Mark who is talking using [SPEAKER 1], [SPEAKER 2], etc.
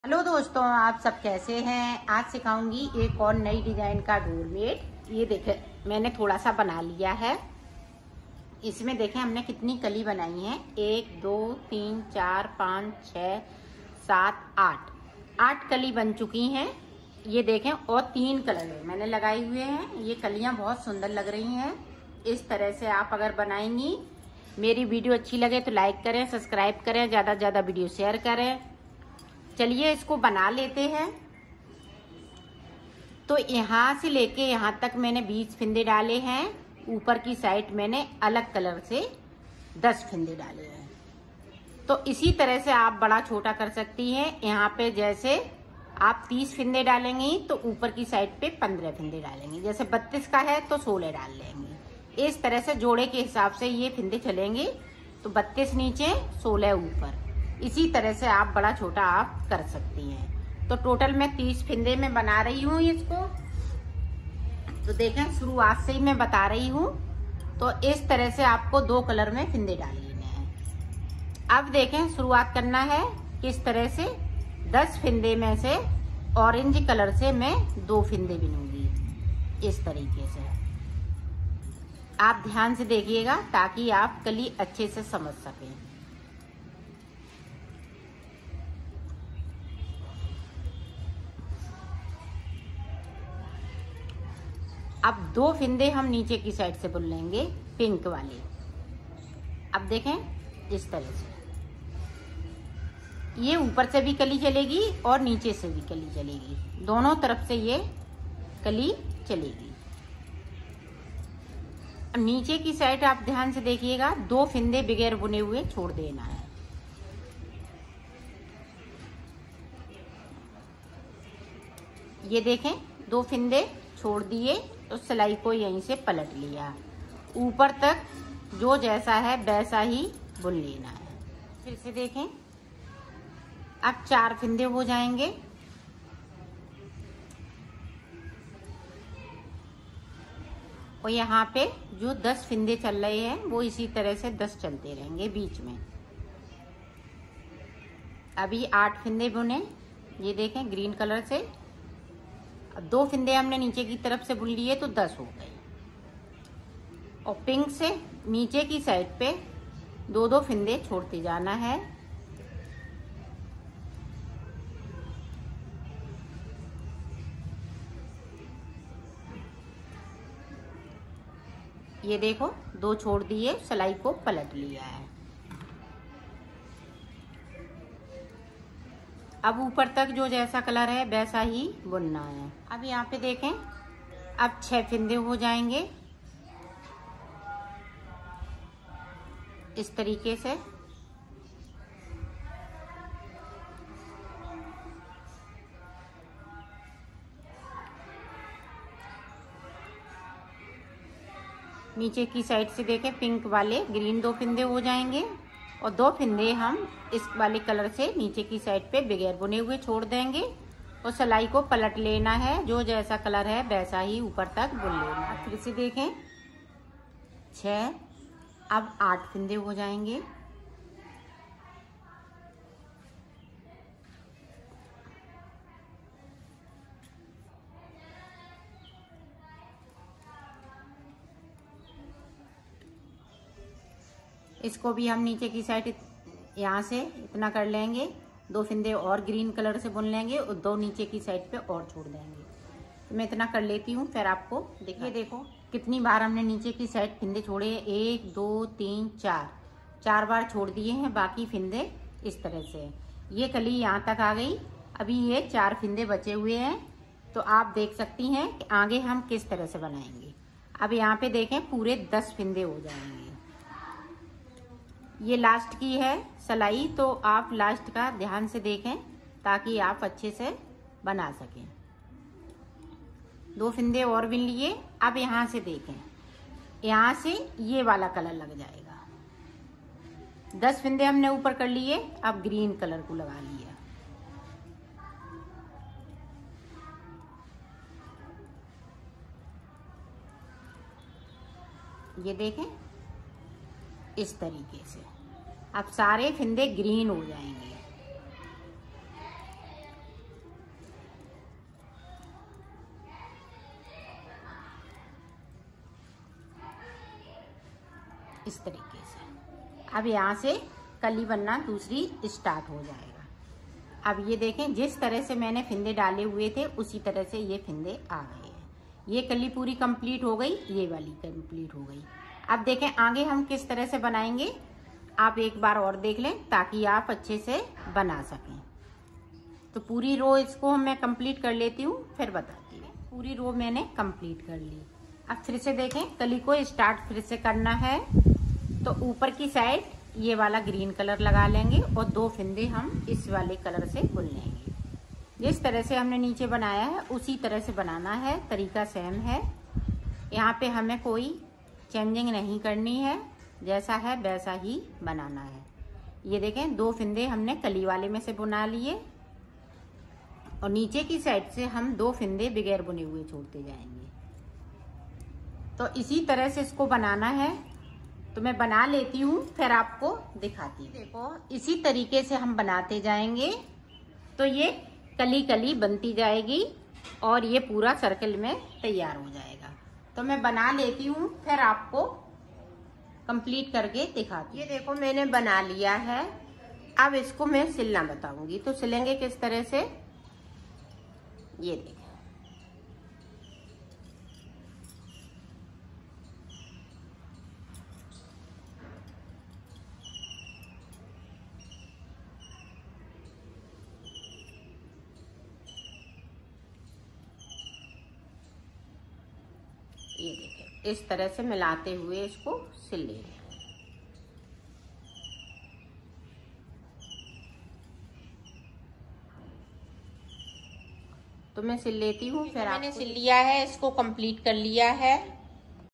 [SPEAKER 1] Hello दोस्तों, आप सब कैसे हैं। आज सिखाऊंगी एक और नई डिजाइन का डोरमेट। ये देखें, मैंने थोड़ा सा बना लिया है। इसमें देखें हमने कितनी कली बनाई है। 1 2 3 4 5 6 7 8 कली बन चुकी हैं। ये देखें, और 3 कलर मैंने लगाए हुए हैं। ये कलियां बहुत सुंदर लग रही हैं। इस तरह से आप अगर बनाएंगी, मेरी वीडियो अच्छी लगे तो लाइक करें, सब्सक्राइब करें, ज्यादा से ज्यादा वीडियो शेयर करें। चलिए इसको बना लेते हैं। तो यहाँ से लेके यहाँ तक मैंने 20 फिंदे डाले हैं। ऊपर की साइड मैंने अलग कलर से 10 फिंदे डाले हैं। तो इसी तरह से आप बड़ा छोटा कर सकती हैं। यहाँ पे जैसे आप 30 फिंदे डालेंगी तो ऊपर की साइड पे 15 फिंदे डालेंगी। जैसे 32 का है तो 16 डाल लेंगे। इस तरह से जोड़े के हिसाब से ये फिंदे चलेंगे। तो 32 नीचे, 16 ऊपर। इसी तरह से आप बड़ा छोटा आप कर सकती हैं। तो टोटल मैं 30 फिंदे में बना रही हूँ इसको। तो देखें, शुरुआत से ही मैं बता रही हूँ। तो इस तरह से आपको 2 कलर में फिंदे डाल लेने हैं। अब देखें, शुरुआत करना है किस तरह से। 10 फिंदे में से ऑरेंज कलर से मैं 2 फिंदे बिनूंगी। इस तरीके से आप ध्यान से देखिएगा ताकि आप कली अच्छे से समझ सकें। अब 2 फिंदे हम नीचे की साइड से बुन लेंगे, पिंक वाले। अब देखें, इस तरह से ये ऊपर से भी कली चलेगी और नीचे से भी कली चलेगी। दोनों तरफ से ये कली चलेगी। नीचे की साइड आप ध्यान से देखिएगा, 2 फिंदे बगैर बुने हुए छोड़ देना है। ये देखें, 2 फिंदे छोड़ दिए तो सिलाई को यहीं से पलट लिया। ऊपर तक जो जैसा है वैसा ही बुन लेना है। फिर से देखें, अब 4 फिंदे हो जाएंगे। और यहाँ पे जो 10 फिंदे चल रहे हैं वो इसी तरह से 10 चलते रहेंगे बीच में। अभी 8 फिंदे बुने, ये देखें ग्रीन कलर से। अब 2 फिंदे हमने नीचे की तरफ से बुन लिए तो 10 हो गए। और पिंक से नीचे की साइड पे 2-2 फिंदे छोड़ते जाना है। ये देखो, 2 छोड़ दिए, सिलाई को पलट लिया है। अब ऊपर तक जो जैसा कलर है वैसा ही बुनना है। अब यहाँ पे देखें, अब 6 फिंदे हो जाएंगे इस तरीके से। नीचे की साइड से देखें, पिंक वाले ग्रीन 2 फिंदे हो जाएंगे। और 2 फिंदे हम इस वाले कलर से नीचे की साइड पे बगैर बुने हुए छोड़ देंगे। और सिलाई को पलट लेना है, जो जैसा कलर है वैसा ही ऊपर तक बुन लेना है। फिर से देखें, 6, अब 8 फिंदे हो जाएंगे। इसको भी हम नीचे की साइड यहाँ से इतना कर लेंगे। 2 फिंदे और ग्रीन कलर से बुन लेंगे और 2 नीचे की साइड पे और छोड़ देंगे। तो मैं इतना कर लेती हूँ, फिर आपको देखिए। देखो कितनी बार हमने नीचे की साइड फिंदे छोड़े हैं। 1 2 3 4 बार छोड़ दिए हैं। बाकी फिंदे इस तरह से, ये कली यहाँ तक आ गई। अभी ये 4 फिंदे बचे हुए हैं। तो आप देख सकती हैं कि आगे हम किस तरह से बनाएंगे। अब यहाँ पे देखें, पूरे 10 फिंदे हो जाएंगे। ये लास्ट की है सिलाई, तो आप लास्ट का ध्यान से देखें ताकि आप अच्छे से बना सकें। 2 फिंदे और बिन लिए। अब यहाँ से देखें, यहाँ से ये वाला कलर लग जाएगा। 10 फिंदे हमने ऊपर कर लिए, अब ग्रीन कलर को लगा लिया। ये देखें, इस तरीके से अब सारे फिंदे ग्रीन हो जाएंगे। इस तरीके से। अब यहाँ से कली बनना दूसरी स्टार्ट हो जाएगा। अब ये देखें, जिस तरह से मैंने फिंदे डाले हुए थे उसी तरह से ये फिंदे आ गए हैं। ये कली पूरी कंप्लीट हो गई, ये वाली कंप्लीट हो गई। अब देखें आगे हम किस तरह से बनाएंगे, आप एक बार और देख लें ताकि आप अच्छे से बना सकें। तो पूरी रो इसको मैं कंप्लीट कर लेती हूँ, फिर बताती हूँ। पूरी रो मैंने कंप्लीट कर ली। अब फिर से देखें, कली को स्टार्ट फिर से करना है तो ऊपर की साइड ये वाला ग्रीन कलर लगा लेंगे और 2 फिंदे हम इस वाले कलर से बुन लेंगे। जिस तरह से हमने नीचे बनाया है उसी तरह से बनाना है, तरीका सेम है। यहाँ पे हमें कोई चेंजिंग नहीं करनी है, जैसा है वैसा ही बनाना है। ये देखें 2 फिंदे हमने कली वाले में से बुना लिए और नीचे की साइड से हम 2 फिंदे बगैर बुने हुए छोड़ते जाएंगे। तो इसी तरह से इसको बनाना है। तो मैं बना लेती हूँ, फिर आपको दिखाती हूँ। देखो इसी तरीके से हम बनाते जाएंगे तो ये कली कली बनती जाएगी और ये पूरा सर्कल में तैयार हो जाएगा। तो मैं बना लेती हूँ, फिर आपको कंप्लीट करके दिखाती हूँ। ये देखो मैंने बना लिया है। अब इसको मैं सिलना बताऊंगी। तो सिलेंगे किस तरह से, ये देखो। ये देखिए इस तरह से मिलाते हुए इसको सिल लेंगे। तो मैं सिल लेती हूँ, फिर मैंने सिल लिया है, इसको कंप्लीट कर लिया है।